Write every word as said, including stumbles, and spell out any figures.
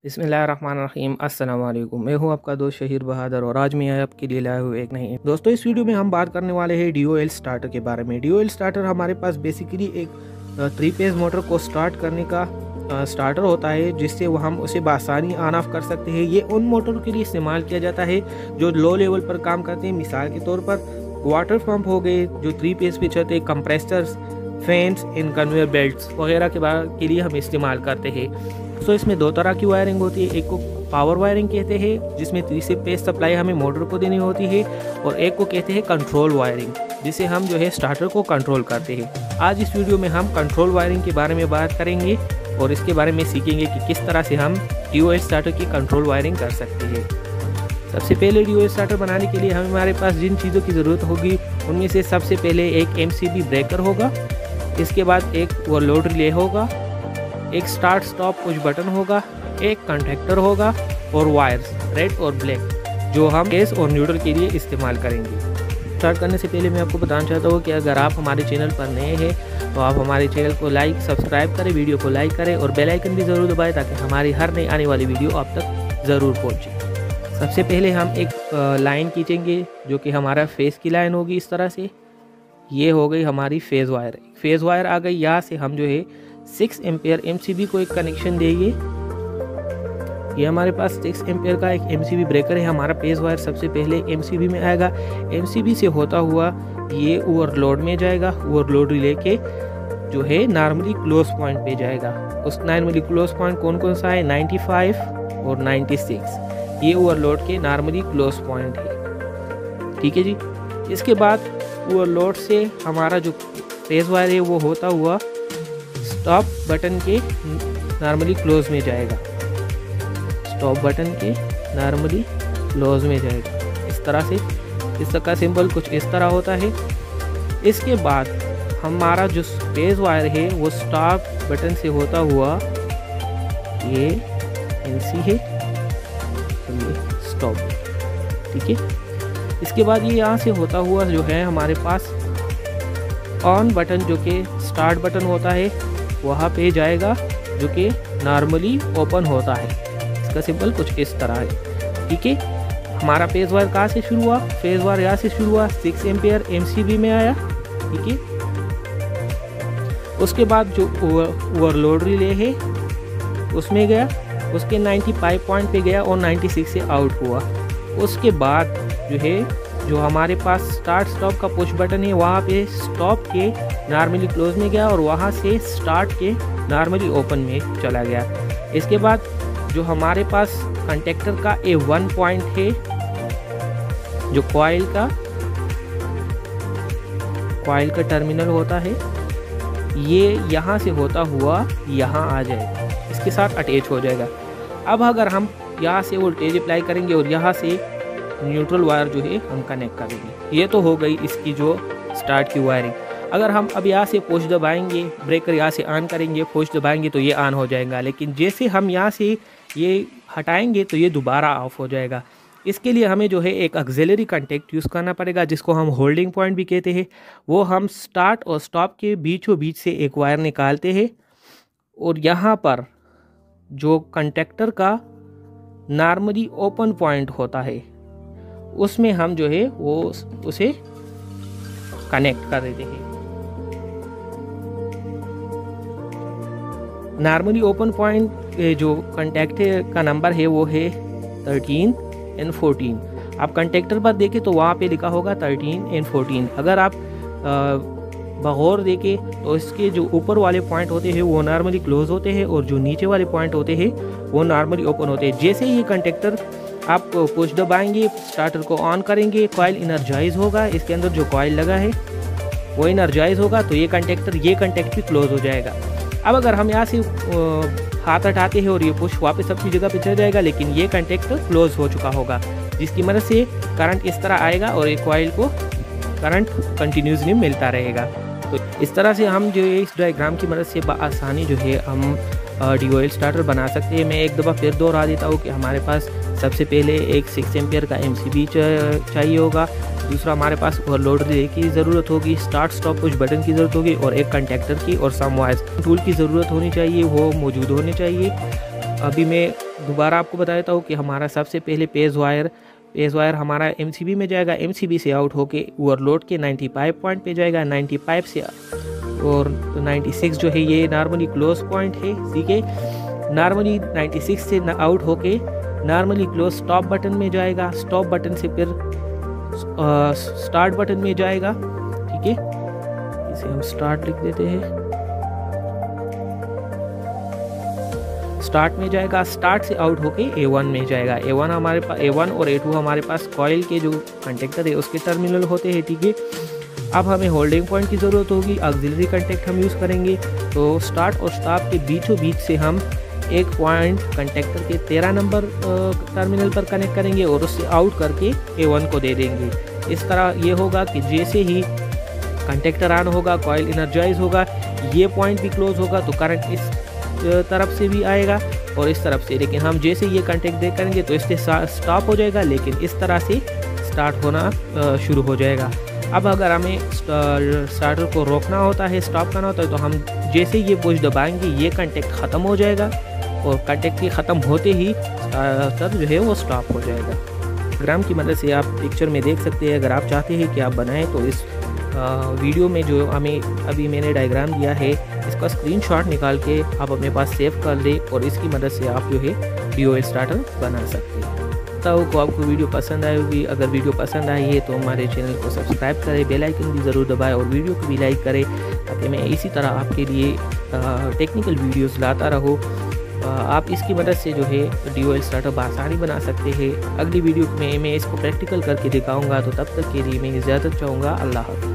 बिस्मिल्लाहिर्रहमानिर्रहीम अस्सलाम वालेकुम। मैं हूं आपका दोस्त शहीर बहादुर और आज मैं आपके लिए लाया हूँ एक नई दोस्तों। इस वीडियो में हम बात करने वाले हैं डी ओ एल स्टार्टर के बारे में। डी ओ एल स्टार्टर हमारे पास बेसिकली एक थ्री फेज मोटर को स्टार्ट करने का स्टार्टर होता है, जिससे वो हम उसे बआसानी ऑन ऑफ कर सकते हैं। ये उन मोटरों के लिए इस्तेमाल किया जाता है जो लो लेवल पर काम करते हैं। मिसाल के तौर पर वाटर पंप हो गए जो थ्री फेज पे चलते हैं, compressors, fans, in conveyor belts वगैरह के के लिए हम इस्तेमाल करते हैं। तो इसमें दो तरह की वायरिंग होती है। एक को पावर वायरिंग कहते हैं जिसमें थ्री फेज सप्लाई हमें मोटर को देनी होती है, और एक को कहते हैं कंट्रोल वायरिंग जिसे हम जो है स्टार्टर को कंट्रोल करते हैं। आज इस वीडियो में हम कंट्रोल वायरिंग के बारे में बात करेंगे और इसके बारे में सीखेंगे कि किस तरह से हम डी ओ एल स्टार्टर की कंट्रोल वायरिंग कर सकते हैं। सबसे पहले डी ओ एल स्टार्टर बनाने के लिए हमें हमारे पास जिन चीज़ों की ज़रूरत होगी उनमें से सबसे पहले एक एम सी बी ब्रेकर होगा, इसके बाद एक ओवरलोड रिले होगा, एक स्टार्ट स्टॉप पुश बटन होगा, एक कंटैक्टर होगा और वायर्स रेड और ब्लैक जो हम केस और न्यूट्रल के लिए इस्तेमाल करेंगे। स्टार्ट करने से पहले मैं आपको बताना चाहता हूँ कि अगर आप हमारे चैनल पर नए हैं तो आप हमारे चैनल को लाइक सब्सक्राइब करें, वीडियो को लाइक करें और बेल आइकन भी ज़रूर दबाएं ताकि हमारी हर नई आने वाली वीडियो आप तक ज़रूर पहुँचे। सबसे पहले हम एक लाइन खींचेंगे जो कि हमारा फेस की लाइन होगी। इस तरह से ये हो गई हमारी फेज़ वायर। फेज़ वायर आ गई। यहाँ से हम जो है six ampere M C B को एक कनेक्शन देंगे। ये हमारे पास सिक्स एम्पेयर का एक एम सी बी ब्रेकर है। हमारा फेज़ वायर सबसे पहले एम सी बी में आएगा। एम सी बी से होता हुआ ये ओवरलोड में जाएगा। ओवरलोड रिले के जो है नॉर्मली क्लोज पॉइंट पे जाएगा। उस नॉर्मली क्लोज पॉइंट कौन कौन सा है? नाइन्टी फाइव और नाइन्टी सिक्स। ये ओवरलोड के नॉर्मली क्लोज पॉइंट है। ठीक है जी। इसके बाद ओवरलोड से हमारा जो फेज़ वायर है वो होता हुआ स्टॉप बटन के नॉर्मली क्लोज में जाएगा। स्टॉप बटन के नॉर्मली क्लोज में जाएगा। इस तरह से इसका सिंबल कुछ इस तरह होता है। इसके बाद हमारा जो फेज़ वायर है वो स्टॉप बटन से होता हुआ ये एन सी है, ये स्टॉप। ठीक है। इसके बाद ये यहाँ से होता हुआ जो है हमारे पास ऑन बटन जो कि स्टार्ट बटन होता है वहाँ पे जाएगा, जो कि नॉर्मली ओपन होता है। इसका सिंबल कुछ इस तरह है। ठीक है। हमारा फेज़ वायर कहाँ से शुरू हुआ? फेज़ वायर यहाँ से शुरू हुआ, six ampere M C B में आया। ठीक है। उसके बाद जो ओवरलोड रिले है उसमें गया, उसके नाइन्टी फाइव पॉइंट पे गया और नाइन्टी सिक्स से आउट हुआ। उसके बाद जो है जो हमारे पास स्टार्ट स्टॉप का पुश बटन है वहाँ पे स्टॉप के नॉर्मली क्लोज में गया और वहाँ से स्टार्ट के नॉर्मली ओपन में चला गया। इसके बाद जो हमारे पास कंटैक्टर का ए वन पॉइंट है, जो कॉइल का कॉइल का टर्मिनल होता है, ये यहाँ से होता हुआ यहाँ आ जाएगा, इसके साथ अटैच हो जाएगा। अब अगर हम यहाँ से वोल्टेज अप्लाई करेंगे और यहाँ से न्यूट्रल वायर जो है हम कनेक्ट करेंगे। ये तो हो गई इसकी जो स्टार्ट की वायरिंग। अगर हम अब यहाँ से पुश दबाएंगे, ब्रेकर यहाँ से ऑन करेंगे, पुश दबाएंगे तो ये ऑन हो जाएगा, लेकिन जैसे हम यहाँ से ये हटाएंगे तो ये दोबारा ऑफ हो जाएगा। इसके लिए हमें जो है एक ऑक्सिलरी कॉन्टैक्ट यूज़ करना पड़ेगा जिसको हम होल्डिंग पॉइंट भी कहते हैं। वो हम स्टार्ट और स्टॉप के बीचों बीच से एक वायर निकालते हैं और यहाँ पर जो कंटैक्टर का नॉर्मली ओपन पॉइंट होता है उसमें हम जो है वो उसे कनेक्ट कर देते हैं। नॉर्मली ओपन पॉइंट जो कंटैक्ट का नंबर है वो है थर्टीन एंड फोर्टीन। आप कंटैक्टर पर देखें तो वहाँ पे लिखा होगा थर्टीन एंड फोर्टीन। अगर आप बगौर देखें तो इसके जो ऊपर वाले पॉइंट होते हैं वो नॉर्मली क्लोज होते हैं और जो नीचे वाले पॉइंट होते हैं वो नॉर्मली ओपन होते हैं। जैसे ये कंटैक्टर आप पुश दबाएंगे, स्टार्टर को ऑन करेंगे, कॉइल इनर्जाइज होगा, इसके अंदर जो कॉइल लगा है वो इनर्जाइज होगा तो ये कंटैक्टर ये कंटैक्ट भी क्लोज हो जाएगा। अब अगर हम यहाँ से हाथ हटाते हैं और ये पुश वापस अपनी जगह पे चल जाएगा, लेकिन ये कंटैक्टर क्लोज हो चुका होगा, जिसकी मदद से करंट इस तरह आएगा और एक कॉइल को करंट कंटिन्यूसली मिलता रहेगा। तो इस तरह से हम जो है इस डायग्राम की मदद से आसानी जो है हम डी ओ एल स्टार्टर बना सकते हैं। मैं एक दफ़ा फिर दोहरा देता हूँ कि हमारे पास सबसे पहले एक सिक्स एम्पेयर का एम सी बी चाहिए होगा, दूसरा हमारे पास ओवरलोड रिले की ज़रूरत होगी, स्टार्ट स्टॉप पुश बटन की ज़रूरत होगी और एक कंटैक्टर की और सम वायर्स टूल की ज़रूरत होनी चाहिए, वो मौजूद होने चाहिए। अभी मैं दोबारा आपको बता देता हूँ कि हमारा सबसे पहले पेज वायर पेज वायर हमारा एमसीबी में जाएगा, एमसीबी से आउट होके ओवरलोड के पचानवे पॉइंट पे जाएगा, पचानवे से और छियानवे जो है ये नॉर्मली क्लोज पॉइंट है, ठीक है। नॉर्मली छियानवे से आउट होके नॉर्मली क्लोज स्टॉप बटन में जाएगा, स्टॉप बटन से फिर स्टार्ट बटन में जाएगा, ठीक है। इसे हम स्टार्ट लिख देते हैं, स्टार्ट में जाएगा, स्टार्ट से आउट होके ए वन में जाएगा। ए वन हमारे पास ए वन और ए टू हमारे पास कॉइल के जो कंटेक्टर है उसके टर्मिनल होते हैं, ठीक है। अब हमें होल्डिंग पॉइंट की ज़रूरत होगी, ऑक्सिलरी कंटेक्ट हम यूज़ करेंगे। तो स्टार्ट और स्टॉप के बीचों बीच से हम एक पॉइंट कंटेक्टर के तेरह नंबर टर्मिनल पर कनेक्ट करेंगे और उससे आउट करके ए वन को दे देंगे। इस तरह ये होगा कि जैसे ही कंटेक्टर ऑन होगा, कॉइल इनर्जाइज होगा, ये पॉइंट भी क्लोज होगा तो करंट इस तरफ से भी आएगा और इस तरफ से। लेकिन हम जैसे ये कंटेक्ट दे करेंगे तो इससे स्टॉप हो जाएगा, लेकिन इस तरह से स्टार्ट होना शुरू हो जाएगा। अब अगर हमें स्टार्टर को रोकना होता है, स्टॉप करना होता है, तो हम जैसे ये पुश दबाएंगे ये कंटेक्ट ख़त्म हो जाएगा और कंटेक्ट के ख़त्म होते ही स्टार्टर जो है वो स्टॉप हो जाएगा। डायग्राम की मदद से आप पिक्चर में देख सकते हैं। अगर आप चाहते हैं कि आप बनाएं तो इस वीडियो में जो हमें अभी मैंने डायग्राम दिया है इसका स्क्रीनशॉट निकाल के आप अपने पास सेव कर लें और इसकी मदद से आप जो है डीओएल स्टार्टर बना सकते हैं। तो को आपको वीडियो पसंद आई होगी। अगर वीडियो पसंद आई है तो हमारे चैनल को सब्सक्राइब करें, बेल आइकन भी ज़रूर दबाएं और वीडियो को भी लाइक करें ताकि मैं इसी तरह आपके लिए टेक्निकल वीडियोस लाता रहूँ। आप इसकी मदद से जो है डीओएल स्टार्टर बआसानी बना सकते हैं। अगली वीडियो में मैं इसको प्रैक्टिकल करके दिखाऊंगा, तो तब तक के लिए मैं इजाज़त चाहूँगा। अल्लाह हाफ़िज़।